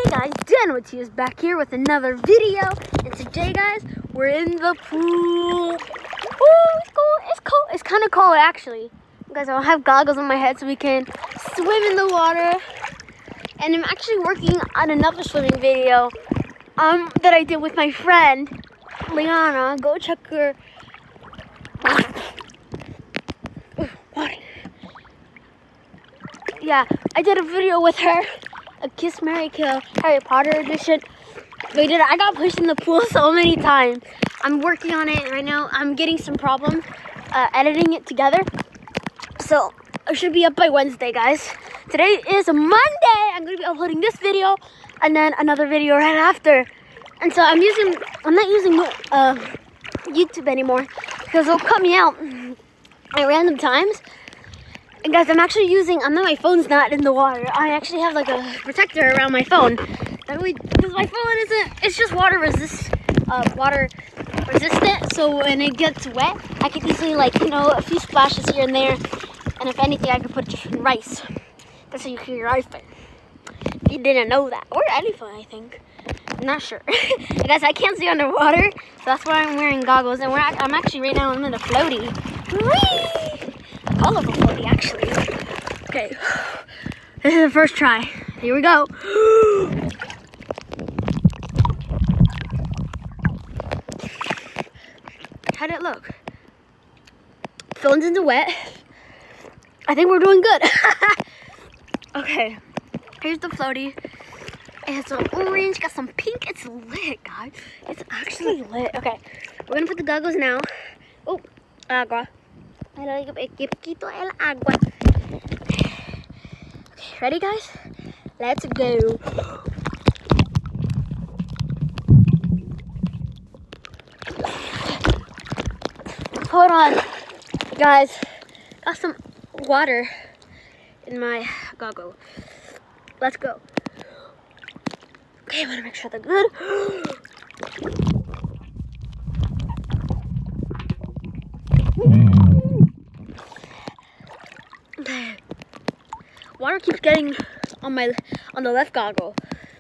Hey guys, Matias back here with another video, and today guys, we're in the pool. Oh, it's cold, it's kind of cold actually. Guys, I'll have goggles on my head so we can swim in the water. And I'm actually working on another swimming video that I did with my friend, Liana. Go check her. Water. Yeah, I did a video with her. A Kiss, Marry, Kill Harry Potter edition. I got pushed in the pool so many times. I'm working on it right now. I'm getting some problems editing it together. So it should be up by Wednesday, guys. Today is Monday. I'm going to be uploading this video and then another video right after. And so I'm not using YouTube anymore because it'll cut me out at random times. And guys, my phone's not in the water. I actually have like a protector around my phone. That way, because my phone it's just water resistant. So when it gets wet, I can easily a few splashes here and there. And if anything, I can put it in rice. That's how you clean your iPhone. You didn't know that. Or any phone, I think. I'm not sure. Guys, I can't see underwater. So that's why I'm wearing goggles. And I'm actually right now, I'm in a floaty. Whee! I love a floaty, actually. Okay. This is the first try. Here we go. How'd it look? Phone's in the wet. I think we're doing good. Okay. Here's the floaty. It has some orange, got some pink. It's lit, guys. It's actually lit. Okay. We're gonna put the goggles now. Oh, agua. Okay, ready guys? Let's go. Hold on, guys. Got some water in my goggle. Let's go. Okay, I want to make sure they're good. Okay. Water keeps getting on the left goggle.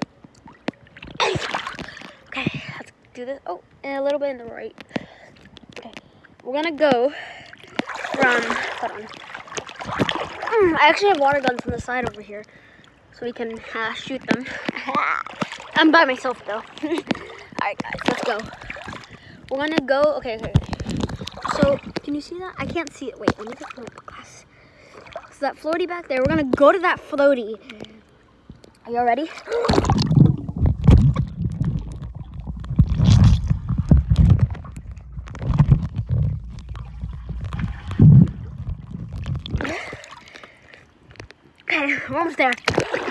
Okay, let's do this. Oh, and a little bit in the right. Okay, we're gonna go from. Hold on. I actually have water guns on the side over here, so we can shoot them. I'm by myself though. All right, guys, let's go. We're gonna go. Okay. So, can you see that? I can't see it. Wait, let me get the glass. So that floaty back there, we're gonna go to that floaty. Are y'all ready? Okay, we're almost there.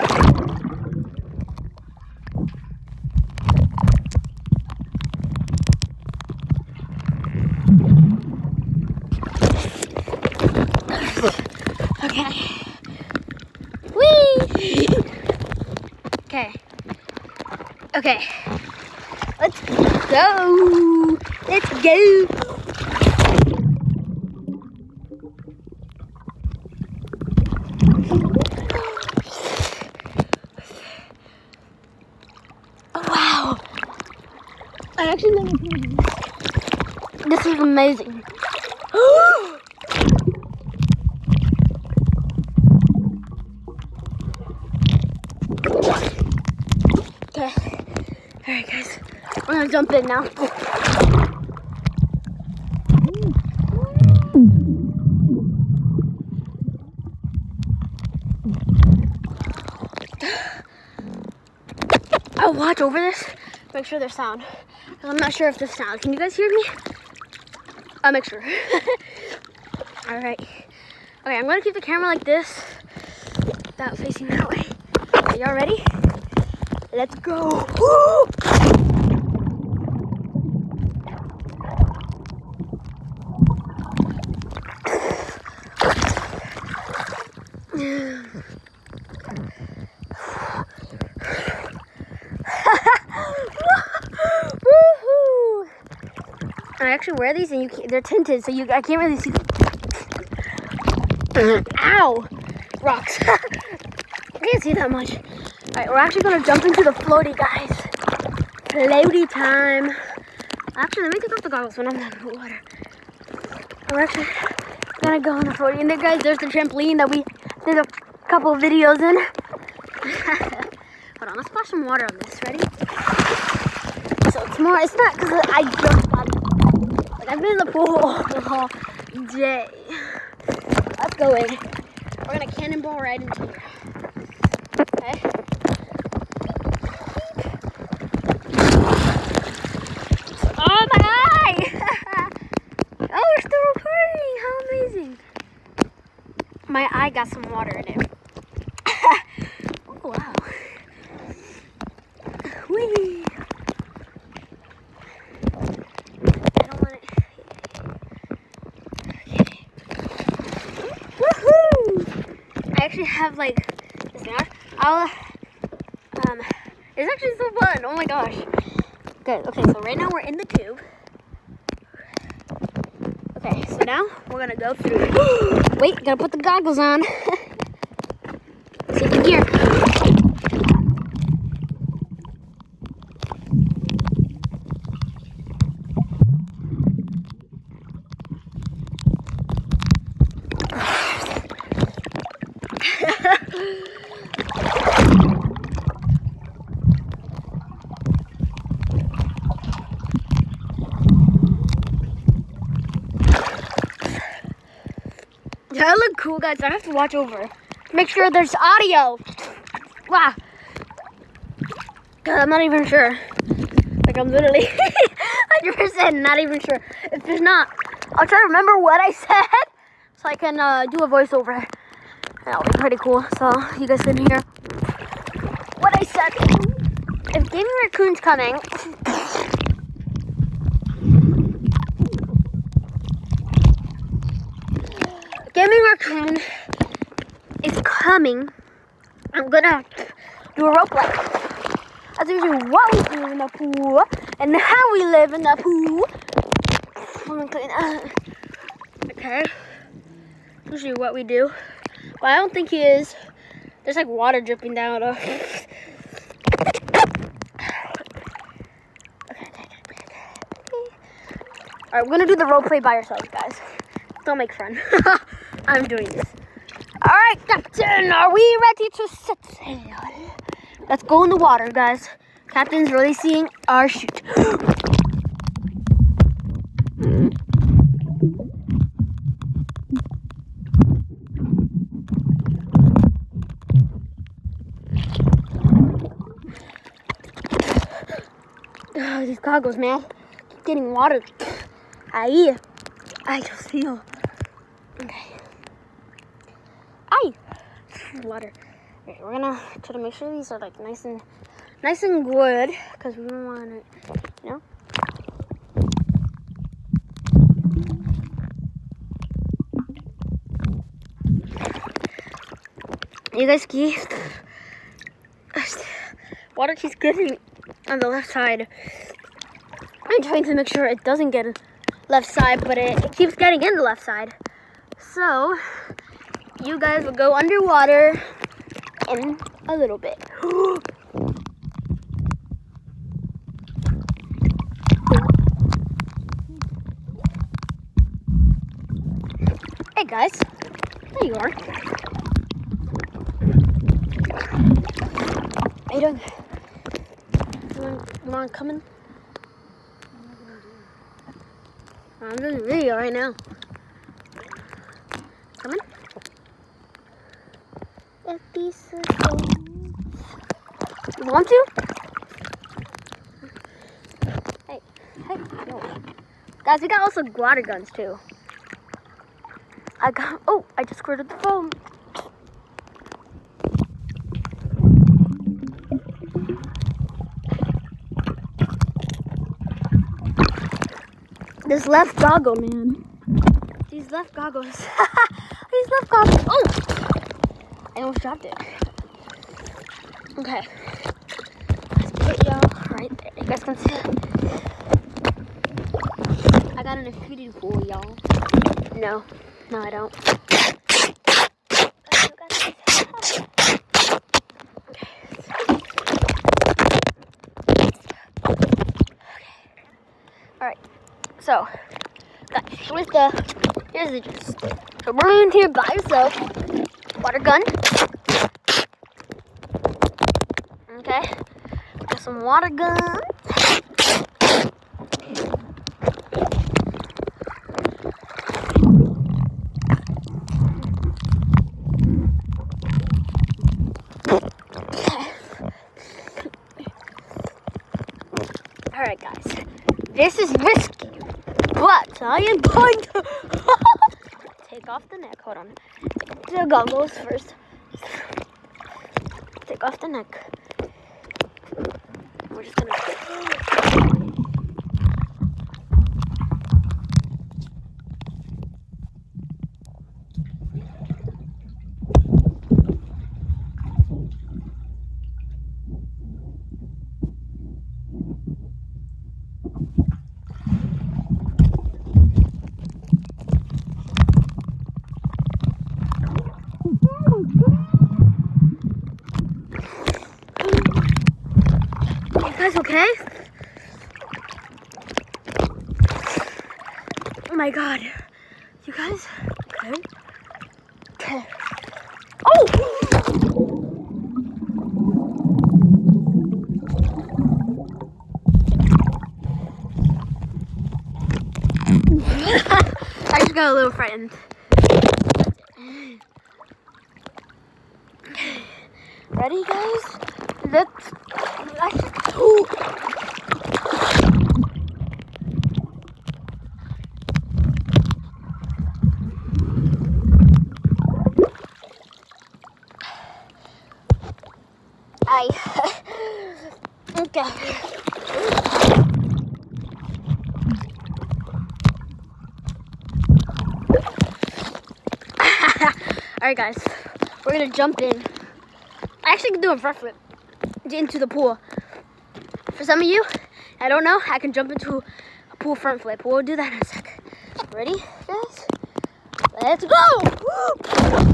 Okay. Whee! Okay. Let's go. Let's go. Oh, wow. I actually never seen this. This is amazing. Okay. Alright guys, we're gonna jump in now. I'll watch over this, make sure there's sound. Because I'm not sure if there's sound. Can you guys hear me? I'll make sure. Alright. Okay, I'm gonna keep the camera like this, without facing that way. Are y'all ready? Let's go. Woo! I actually wear these and they're tinted, so I can't really see them. Ow! Rocks. I can't see that much. Alright, we're actually gonna jump into the floaty, guys. Floaty time. Actually, let me take off the goggles when I'm in the water. We're actually gonna go on the floaty. And there, guys, there's the trampoline that we did a couple of videos in. Hold on, let's splash some water on this. Ready? So it's more, it's not because I jumped on it. Like, I've been in the pool the whole day. Let's go in. We're gonna cannonball right into here. Okay. Oh my eye! Oh, we're still recording. How amazing! My eye got some water in it. Oh wow! Whee! I don't want it. Okay. Woohoo! I actually have like this now. It's actually so fun. Oh my gosh. Good. Okay, so right now we're in the tube. Okay, so now we're gonna go through. Wait, gotta put the goggles on. Safety gear. Yeah, I look cool, guys. I have to watch over. Make sure there's audio. Wow. God, I'm not even sure. Like, I'm literally 100% not even sure. If there's not, I'll try to remember what I said so I can do a voiceover. That'll be pretty cool. So you guys can hear what I said. If Gaming Raccoon's coming, Gaming Raccoon is coming, I'm gonna do a role play. That's usually what we do in the pool and how we live in the pool. Let me clean up. Okay. Usually what we do. But I don't think he is. There's like water dripping down. Okay. Alright, we're gonna do the role play by ourselves, guys. Don't make fun. I'm doing this. Alright, Captain, are we ready to set sail? Let's go in the water, guys. Captain's releasing our chute. Oh, these goggles, man. Keep getting water. I just feel. Okay. Water. Okay, we're gonna try to make sure these are like nice and good because we don't want it, you know. You guys keep water keeps getting on the left side. I'm trying to make sure it doesn't get left side, but it keeps getting in the left side. So you guys will go underwater in a little bit. Hey guys, there you are. How you doing? You want to come in? I'm doing a video right now. Come in. You want to? Hey, no. Guys, we got also water guns too. I just squirted the foam. This left goggle, man. These left goggles. These left goggles. Oh! I almost dropped it. Okay. Let's put y'all right there. You guys can see it. I got an infinity pool, y'all. No, I don't. Okay. Alright, so guys, here's the gist. So we're in here by yourself. Water gun. Okay. Got some water gun. Alright guys, this is risky, but I am going to take off the neck. Hold on. Take off the goggles first. Take off the neck. We're just gonna... You guys okay? Oh my god. You guys okay? Okay. Oh! I just got a little frightened. Ready, guys? Let's oh. Okay. Alright guys, we're gonna jump in. I actually can do a front flip into the pool. For some of you, I don't know, I can jump into a pool front flip. We'll do that in a sec. Ready, guys? Let's go!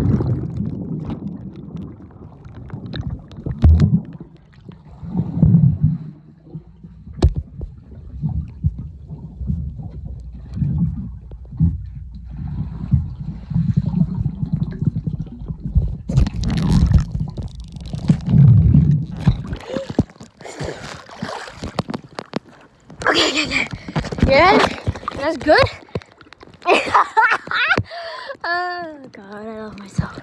Okay. Yeah, that's good. Oh God, I love myself.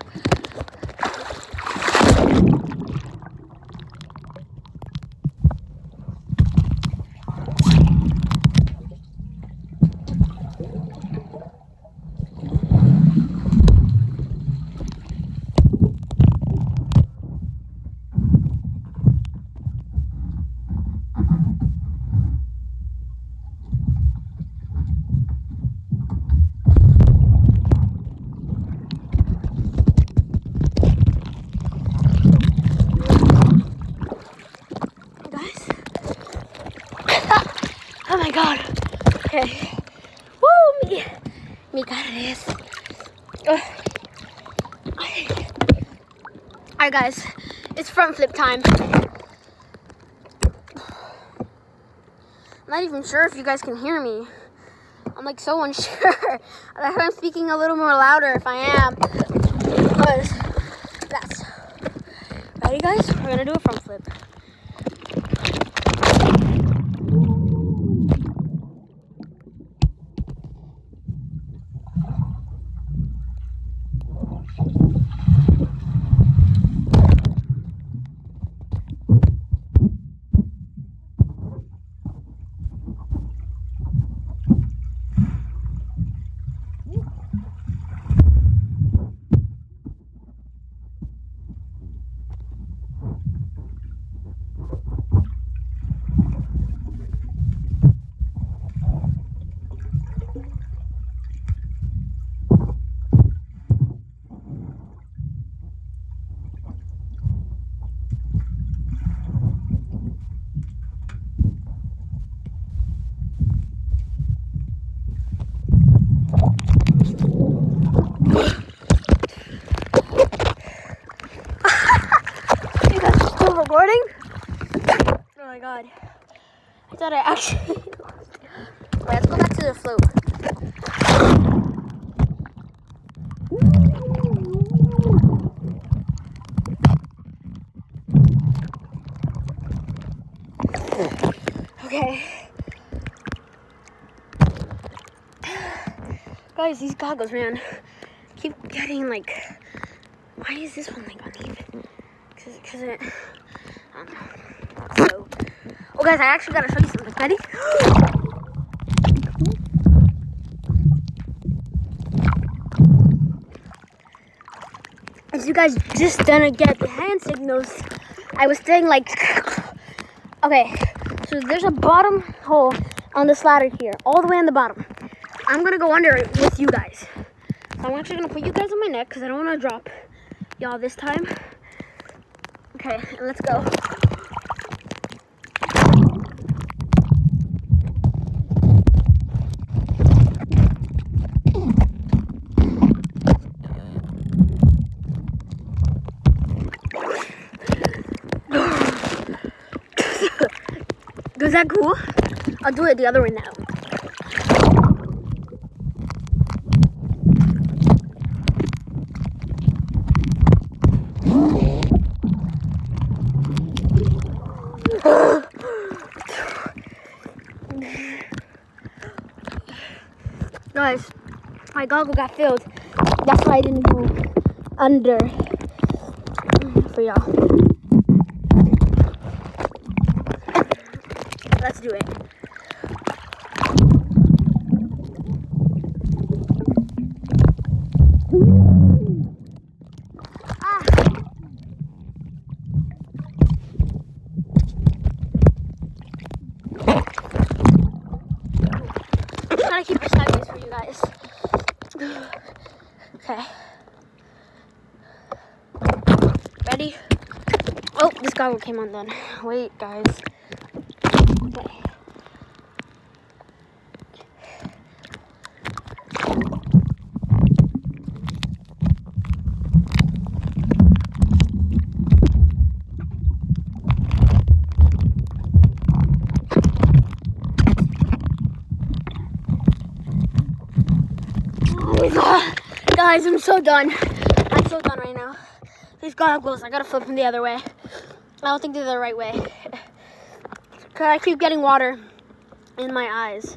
Oh my God. Okay. Woo, me got this. Alright guys, it's front flip time. I'm not even sure if you guys can hear me. I'm like so unsure. I hope I'm speaking a little more louder if I am. Because that's... Ready guys? We're gonna do a front flip. Recording? Oh my God. I thought I actually let's go back to the float. Okay. Guys, these goggles, man, keep getting like, why is this one like uneven? Cause it, I don't know. So, oh guys, I actually gotta show you something. Ready? As you guys just didn't get the hand signals, I was saying like, okay, so there's a bottom hole on this ladder here, all the way on the bottom. I'm gonna go under it with you guys. So I'm actually gonna put you guys on my neck because I don't want to drop y'all this time. Okay, and let's go. Is that cool? I'll do it the other way now. Guys, my goggle got filled. That's why I didn't go under for y'all. Let's do it. I'm trying to keep it sideways for you guys. Okay. Ready? Oh, this goggle came undone. Wait, guys. Okay. Guys, I'm so done. I'm so done right now. These goggles, I gotta flip them the other way. I don't think they're the right way. Cause I keep getting water in my eyes.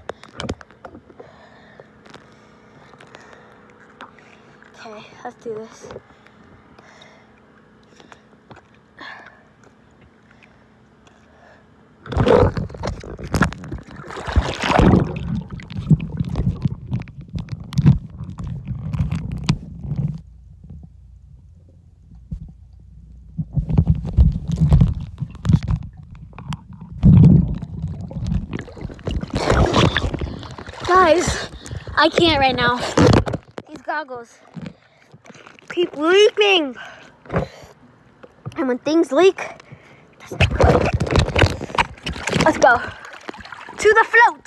Okay, let's do this. Guys, I can't right now. These goggles keep leaking. And when things leak, let's go to the float.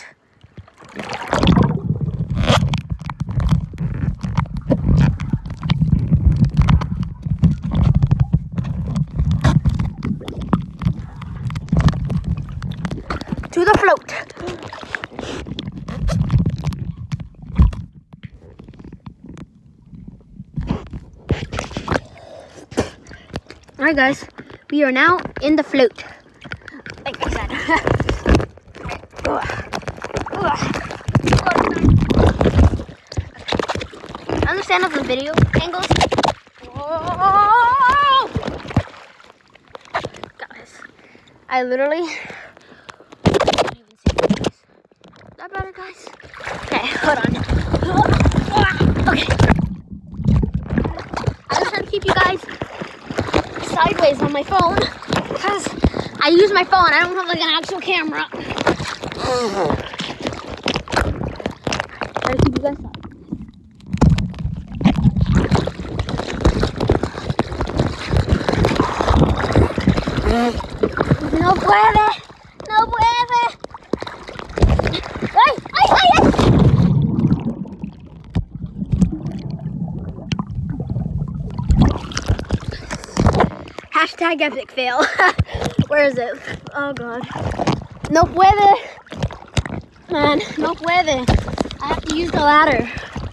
To the float. Alright guys, we are now in the float. Like I said. Understand of the video angles? Whoa! Guys, I literally can't even see you guys. Is that better, guys? Okay, hold on. Okay. I'm just trying to keep you guys sideways on my phone because I use my phone. I don't have like an actual camera. Try to keep you guys up. No puede. No puede. ¡Ay, ay, ay, ay! Hashtag epic fail. Where is it? Oh god. No puede. man. No puede. I have to use the ladder.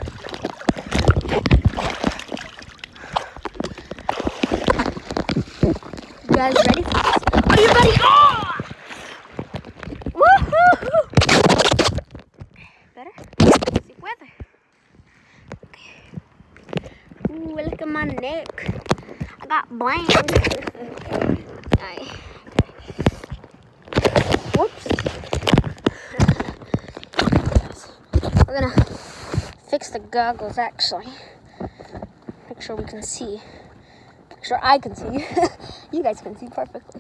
You guys ready for this? Are you ready? Oh! Woohoo! Better? Si puede. Okay. Ooh, look at my neck. I got blank. Alright. Whoops. We're gonna fix the goggles actually. Make sure we can see. Make sure I can see. You guys can see perfectly.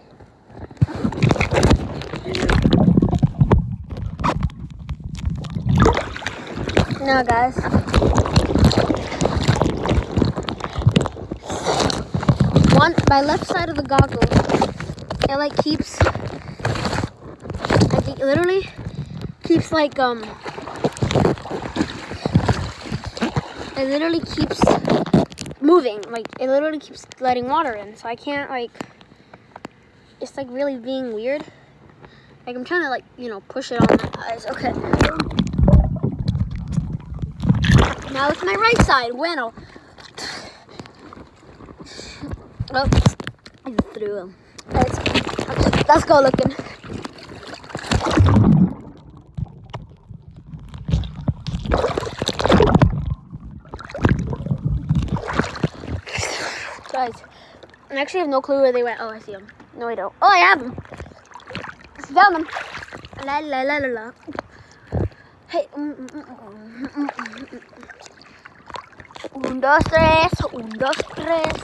Now guys, my left side of the goggle, it like keeps, like it literally keeps like it literally keeps moving, like it literally keeps letting water in, so I can't like, it's like really being weird. Like I'm trying to like, you know, push it on my eyes. Okay. Now it's my right side. Bueno. Oh, I just threw him. Okay, let's go looking. Guys, I actually have no clue where they went. Oh, I see them. No, I don't. Oh, I have them. I found them. La la la la la. Hey. Un, dos, tres. Un, dos, tres.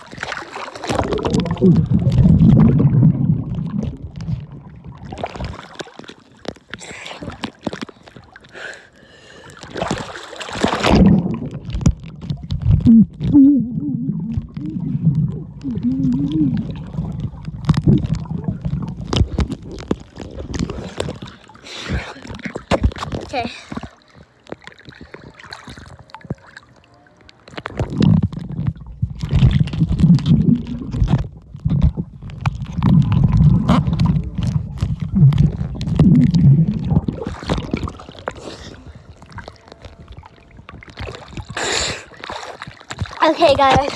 Okay. Okay, guys.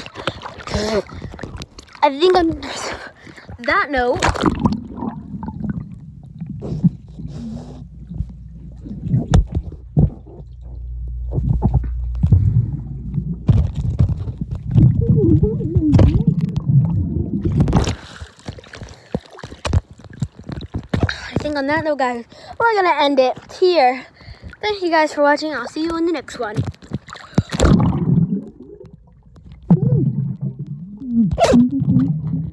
I think on that note, guys, we're gonna end it here. Thank you guys for watching. I'll see you in the next one.